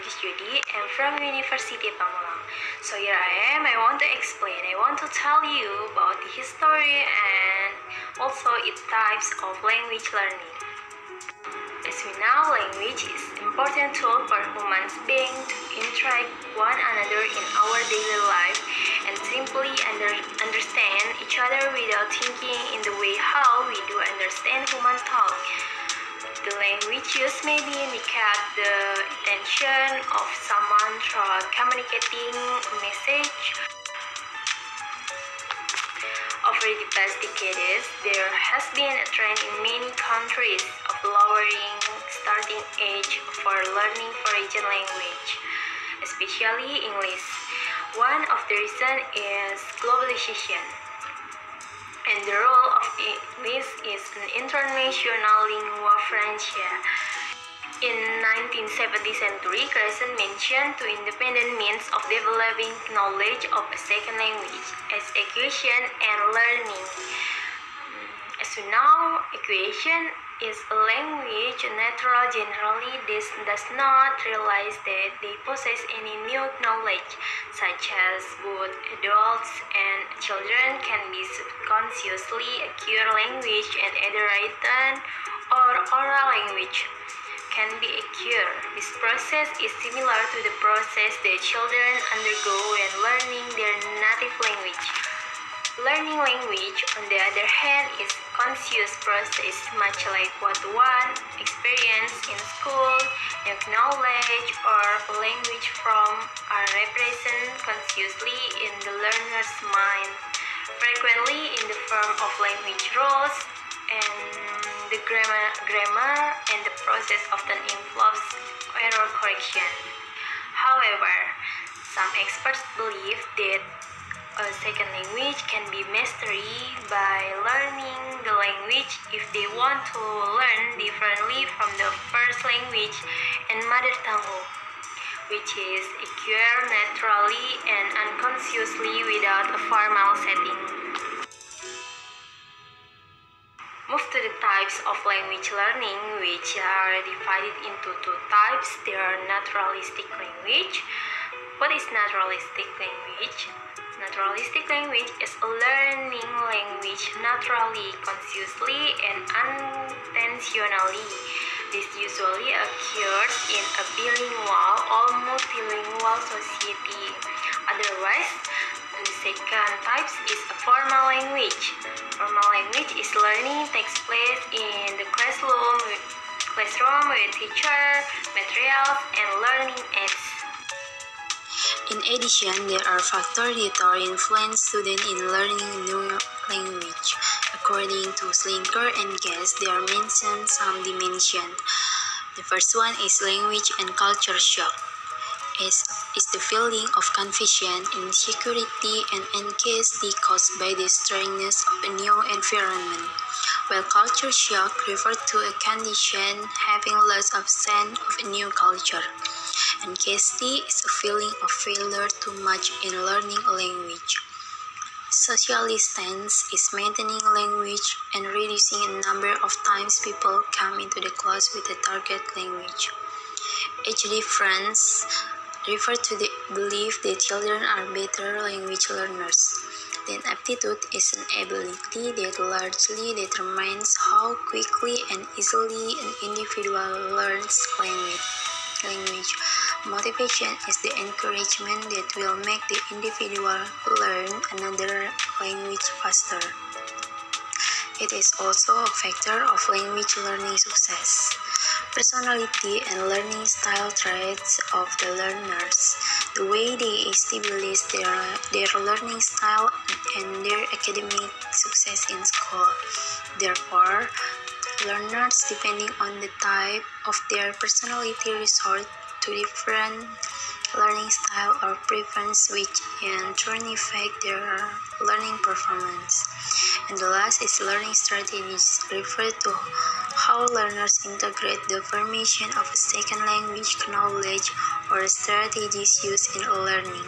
is Judy. I'm from University Pamulang. So here I am. I want to tell you about the history and also its types of language learning. As we know, language is an important tool for humans being to interact one another in our daily life and simply understand each other without thinking in the way how we do understand human talk. The language used may indicate the intention of someone through communicating a message. Over the past decades, there has been a trend in many countries of lowering starting age for learning foreign language, especially English. One of the reasons is globalization, and the role of English is an international lingua franca. In 19th century, Crescent mentioned two independent means of developing knowledge of a second language as acquisition and learning. As we know, acquisition is a language natural generally does not realize that they possess any new knowledge, such as both adults and children can be subconsciously acquire language and either written or oral language can be acquired. This process is similar to the process that children undergo when learning their native language. Learning language, on the other hand, is a conscious process, much like what one experiences in school. New knowledge or language from are represented consciously in the learner's mind, frequently in the form of language rules, and the grammar and the process often involves error correction. However, some experts believe that a second language can be mastered by learning the language if they want to learn differently from the first language and mother tongue, which is acquired naturally and unconsciously without a formal setting. Move to the types of language learning, which are divided into two types. There are naturalistic language. What is naturalistic language? Naturalistic language is a learning language naturally, consciously, and unintentionally. This usually occurs in a bilingual or multilingual society. Otherwise, the second type is a formal language. Formal language is learning takes place in the classroom with teacher, materials, and learning aids. In addition, there are factors that are influence students in learning a new language. According to Slinker and Guest, there are mentioned some dimensions. The first one is language and culture shock. Is the feeling of confusion, insecurity, and anxiety caused by the strangeness of a new environment, while culture shock refers to a condition having loss of sense of a new culture. Anxiety is a feeling of failure to match in learning a language. Social distance is maintaining language and reducing the number of times people come into the class with the target language. Age difference refer to the belief that children are better language learners. Then aptitude is an ability that largely determines how quickly and easily an individual learns language. Motivation is the encouragement that will make the individual learn another language faster. It is also a factor of language learning success. Personality and learning style traits of the learners, the way they establish their learning style and their academic success in school. Therefore, learners, depending on the type of their personality, resort to different learning style or preference, which in turn affect their learning performance. And the last is learning strategies, refer to how learners integrate the formation of a second language knowledge or strategies used in learning.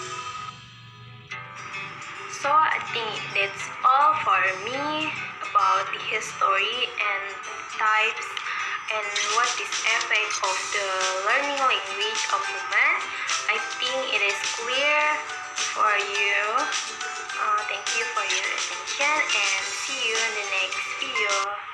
So I think that's all for me about the history and types and what is effect of the learning language of human. I think it is clear for you. Thank you for your attention and see you in the next video.